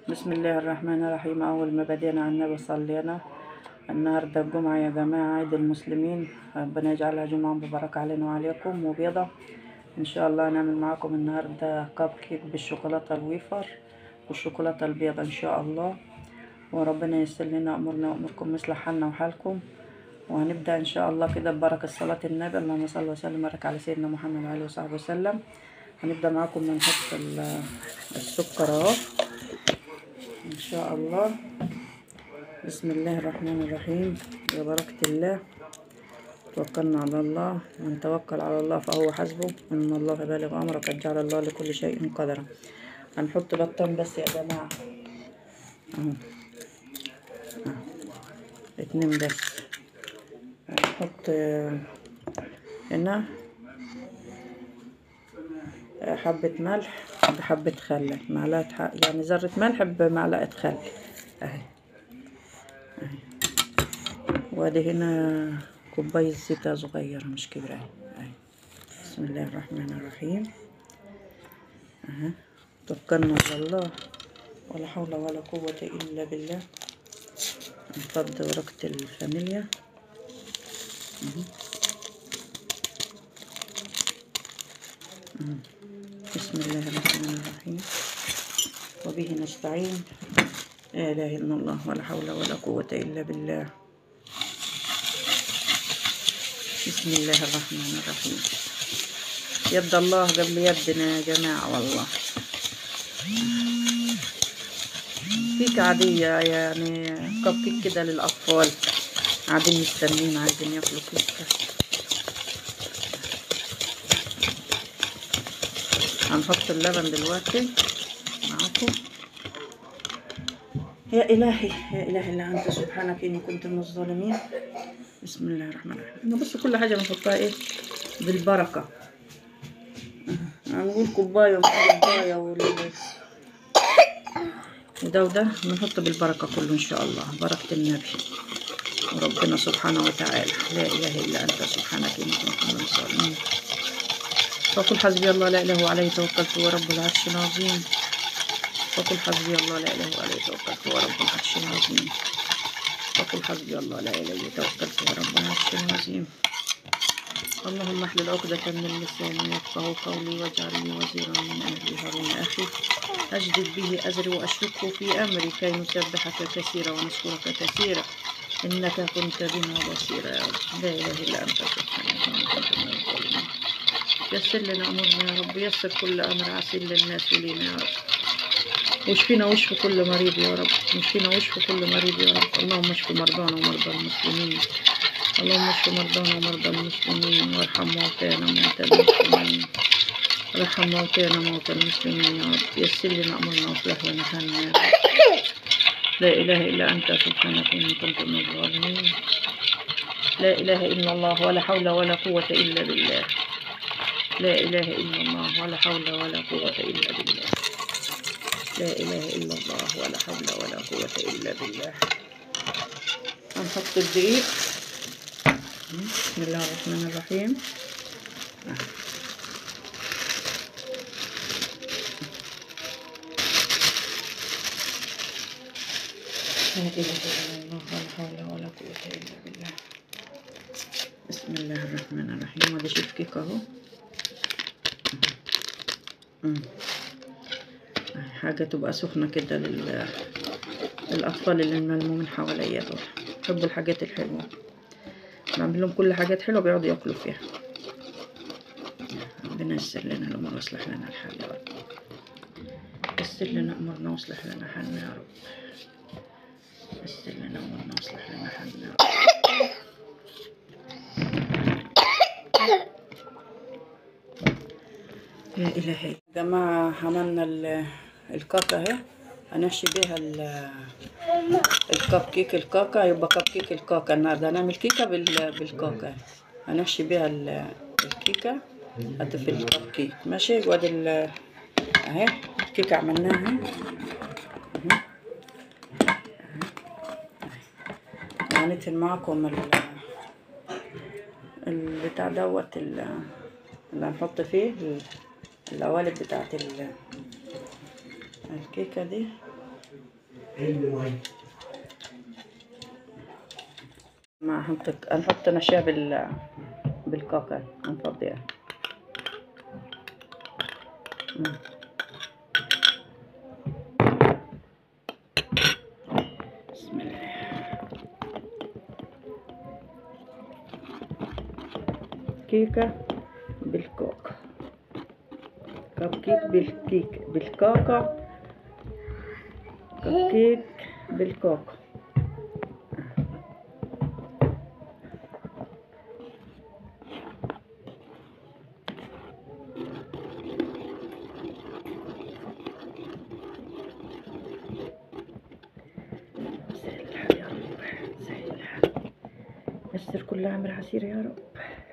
بسم الله الرحمن الرحيم. أول ما بدينا على النبي صلينا. النهاردة الجمعة يا جماعة، عيد المسلمين، ربنا يجعلها جمعة مباركة علينا وعليكم وبيضة إن شاء الله. هنعمل معاكم النهاردة كب كيك بالشوكولاتة الويفر والشوكولاتة البيضة إن شاء الله، وربنا ييسر لنا أمورنا وأموركم مثل حالنا وحالكم. وهنبدأ إن شاء الله كده ببركة صلاة النبي، اللهم صل وسلم وبارك على سيدنا محمد وعلى آله وصحبه وسلم. هنبدأ معاكم ونحط السكر اهو ان شاء الله. بسم الله الرحمن الرحيم، يا بركة الله. توكلنا على الله، من توكل على الله فهو حسبه، ان الله بالغ امره، قد جعل الله لكل شيء قدرا. هنحط بطان بس يا جماعة اهو، اتنين بس. هنحط هنا حبة ملح بحبة خل، معلقة يعني ذرة ملح بمعلقة خل اهي. وادي هنا كوباية زيتة صغيرة مش كبيرة اهي. بسم الله الرحمن الرحيم اهي. توكلنا على الله، ولا حول ولا قوة الا بالله. نفض ورقة الفانيليا اهي. بسم الله الرحمن الرحيم، وبه نستعين. لا اله الا الله، ولا حول ولا قوة الا بالله. بسم الله الرحمن الرحيم. يد الله قبل يدنا يا جماعة والله. كيك عادية يعني، كب كيك كده للأطفال قاعدين مستنين عايزين ياكلوا كيكة. هنحط اللبن دلوقتي معاكم. يا إلهي يا إلهي إلا أنت سبحانك إني كنت من الظالمين. بسم الله الرحمن الرحيم. بص كل حاجة بنحطها إيه بالبركة. هنقول كوباية وكوباية وده بنحط بالبركة كله إن شاء الله، بركة النبي وربنا سبحانه وتعالى. لا إله إلا أنت سبحانك إني كنت من الظالمين. فقل حسبي الله لا إله عليه توكلت ورب العرش العظيم. فقل حسبي الله لا إله عليه توكلت ورب العرش العظيم. فقل حسبي الله لا إله توكلت ورب العرش العظيم. اللهم احلل عقدة من لساني يفقهوا قولي، واجعل لي وزيرا من أهلي هارون أخي أجدد به أزري وأشركه في أمري كي نسبحك كثيرا ونشكرك كثيرا إنك كنت بنا بصيرا يا رب. لا إله إلا أنت سبحانك إني كنت من الظالمين. يسر لنا أمورنا يا رب، يسر كل أمر عسير للناس ولينا يا رب. واشفينا واشفي كل مريض يا رب، واشفينا واشفي كل مريض يا رب. اللهم اشف مرضانا ومرضى المسلمين، اللهم اشف مرضانا ومرضى المسلمين، وارحم موتانا موتى المسلمين، وارحم موتانا موتى المسلمين يا رب. يسر لنا أمرنا واصلح لنا حالنا يا رب. لا إله إلا أنت سبحانك إني كنت من الظالمين. لا إله إلا الله، ولا حول ولا قوة إلا بالله. لا إله إلا الله، ولا حول ولا قوة إلا بالله. لا إله إلا الله، ولا حول ولا قوة إلا بالله. هنحط الدقيق. بسم الله الرحمن الرحيم. لا إله إلا الله، ولا حول ولا قوة إلا بالله. بسم الله الرحمن الرحيم. وده شوف كيك اهو. حاجة تبقى سخنة كده للأطفال اللي الملمومين حواليا دول، يحبوا الحاجات الحلوة. بعمل لهم كل حاجات حلوة بيقعدوا ياكلوا فيها. ربنا ييسر لنا الأمور ويصلح لنا الحال يا رب. ييسر لنا أمورنا واصلح لنا حالنا يا رب. ييسر لنا أمورنا واصلح لنا حالنا يا رب. يا إلهي يا جماعة، عملنا الكاكا اهي. هنحشي بيها الكب كيك الكاكا. يبقى كب كيك الكاكا النهارده هنعمل كيكة بالكاكا. هنحشي بيها الكيكة في الكب كيك ماشي. وادي اهي الكيكة عملناها اهي. هنتفل معاكم البتاع دوت اللي هنحط فيه القوالب بتاعت الكيكة دي ما هنحط نشا بالكاكا هنفضيها. بسم الله. كيكة بالكوكا، كب كيك بالكاكا، كب كيك بالكاكا. سهل الحال يا رب، سهل الحال، يسر كل امر عسير يا رب.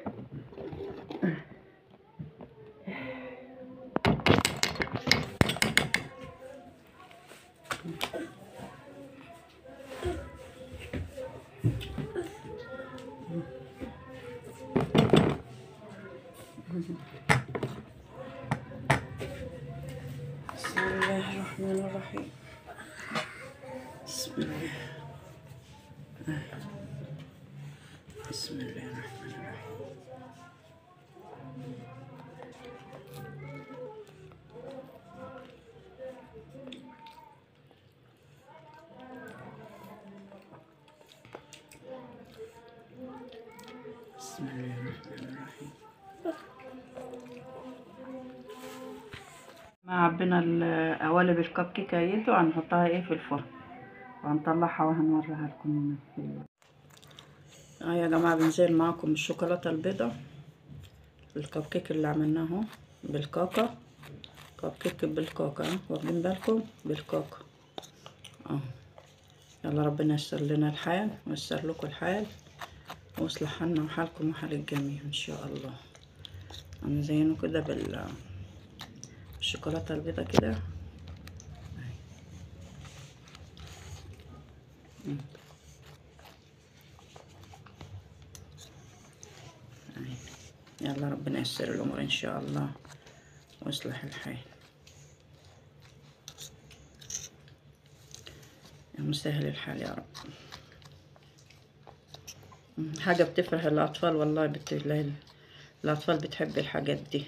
بسم الله الرحمن الرحيم. بسم الله. بسم الله الرحمن الرحيم. بسم الله الرحمن الرحيم. ما عبينا القوالب الكب كيك اهيت، وهنحطها ايه في الفرن وهنطلعها وهنوريها لكم في يا جماعه. بنزل معاكم الشوكولاته البيضاء، الكب كيك اللي عملناه بالكاكا، كب كيك بالكاكا، واخدين بالكم بالكاكا. يلا ربنا ييسر لنا الحال وييسر لكم الحال ويصلح حالنا وحالكم وحال الجميع ان شاء الله. هنزينه كده بالشوكولاته البيضاء كده. يلا ربنا ييسر الامور ان شاء الله ويصلح الحال. يا مسهل الحال يا رب. حاجه بتفرح الاطفال والله، الاطفال بتحب الحاجات دي.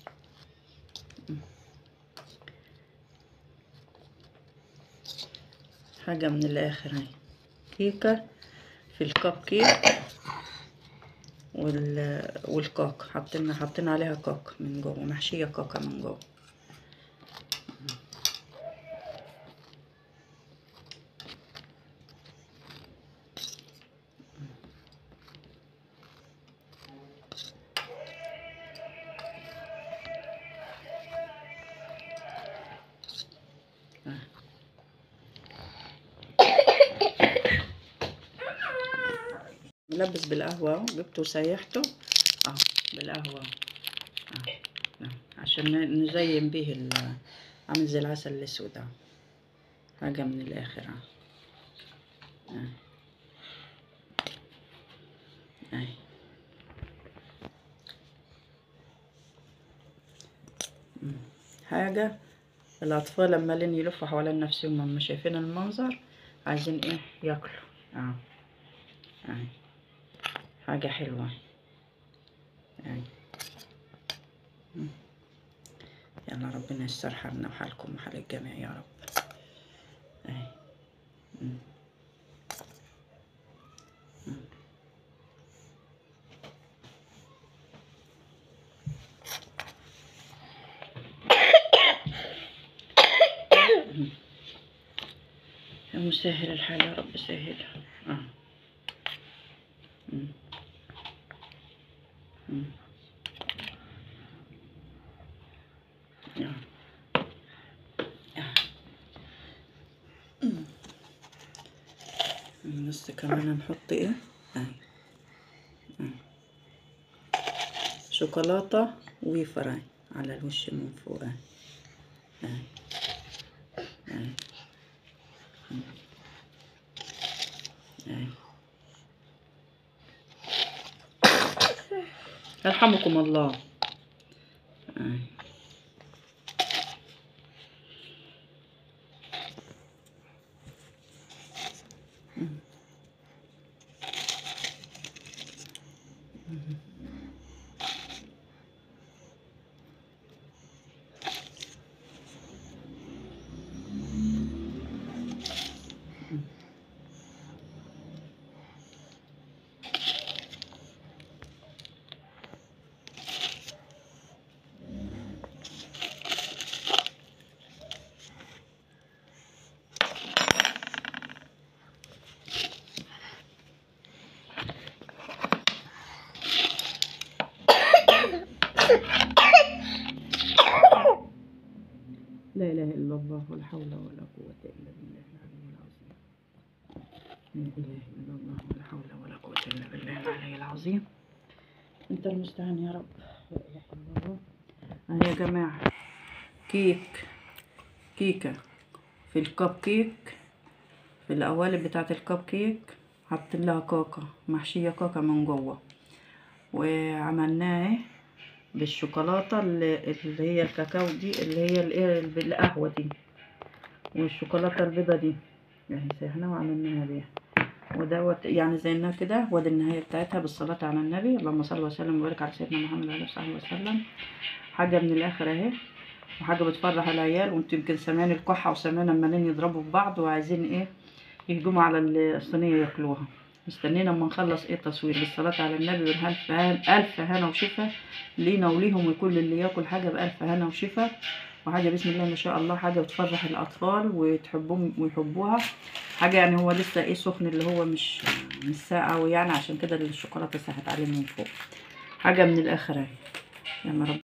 حاجه من الاخر اهي، كيكه في الكب كيك والكاكا، حاطين عليها كاكا من جوه، محشيه كاكا من جوه. ملبس بالقهوة اهو، جبته وسيحته اهو بالقهوة اهو عشان نزين بيه عامل زي العسل الاسود اهو، حاجة من الاخر اهو. اهي حاجة الاطفال لما لين يلفوا حوالين نفسهم هم شايفين المنظر عايزين ايه ياكلوا اهو. اهي حاجة حلوة اهي. يلا ربنا ييسر حالنا وحالكم وحال الجميع يا رب. اهي يا مسهل الحال يا رب سهل. بس كمان هنحط ايه اهي شوكولاتة ويفر اهي على الوش من فوق اهي اهي اهي. يرحمكم الله. اهي لا اله الا الله ولا حول ولا قوة الا بالله العلي العظيم. لا اله الا الله ولا حول ولا قوة الا بالله العلي العظيم. انت المستعان يا رب. لا اله الا الله. اهي يا جماعة كيكة في الكب كيك، في القوالب بتاعة الكب كيك حاطين لها كاكا محشية كاكا من جوه، وعملناه بالشوكولاتة اللي هي الكاكاو دي، اللي هي القهوة دي، والشوكولاتة البيضة دي يعني سيحناها وعملناها بيها. ودوت يعني زيناها كده. وادي النهاية بتاعتها بالصلاة على النبي، اللهم صل وسلم وبارك على سيدنا محمد وعلى آله وصحبه وسلم. حاجة من الآخر اهي، وحاجة بتفرح العيال. وانتوا يمكن سامعين الكحة وسامعين عمالين يضربوا في بعض وعايزين ايه يهجموا على الصينية ياكلوها. مستنينا اما نخلص ايه تصوير بالصلاة على النبي. ألف هنا وشفا لينا وليهم، وكل اللي ياكل حاجة بألف هنا وشفا. وحاجة بسم الله ما شاء الله، حاجة بتفرح الأطفال وتحبهم ويحبوها. حاجة يعني هو لسه ايه سخن، اللي هو مش ساقع، ويعني عشان كده الشوكولاتة ساحت عليه من فوق. حاجة من الآخر اهي. يلا رب